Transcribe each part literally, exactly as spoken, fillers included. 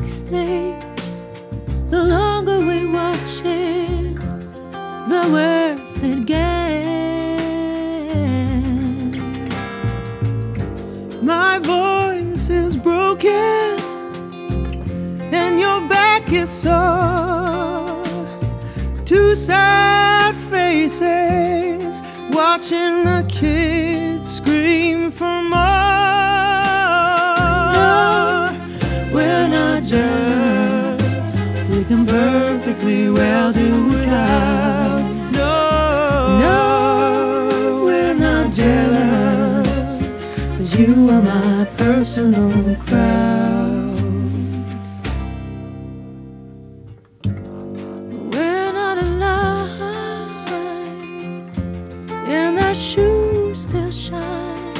next day. The longer we watch it, the worse it gets. My voice is broken and your back is sore. Two sad faces watching the kids scream for more. No, we're not jealous. We can perfectly well do without. No, no, we're not jealous, 'cause you are my personal crowd. We're not alive, and our shoes still shine.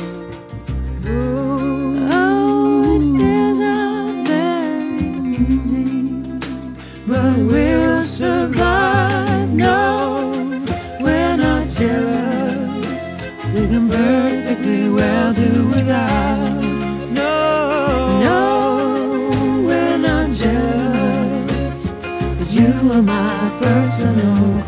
Oh, it isn't very easy, but we'll survive. No, we're not jealous. We can perfectly well do without. no, No, we're not jealous, 'cause you are my personal